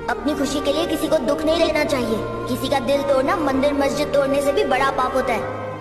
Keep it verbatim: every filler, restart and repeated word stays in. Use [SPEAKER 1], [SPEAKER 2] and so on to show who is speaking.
[SPEAKER 1] अपनी खुशी के लिए किसी को दुख नहीं देना चाहिए। किसी का दिल तोड़ना मंदिर मस्जिद तोड़ने से भी बड़ा पाप होता है।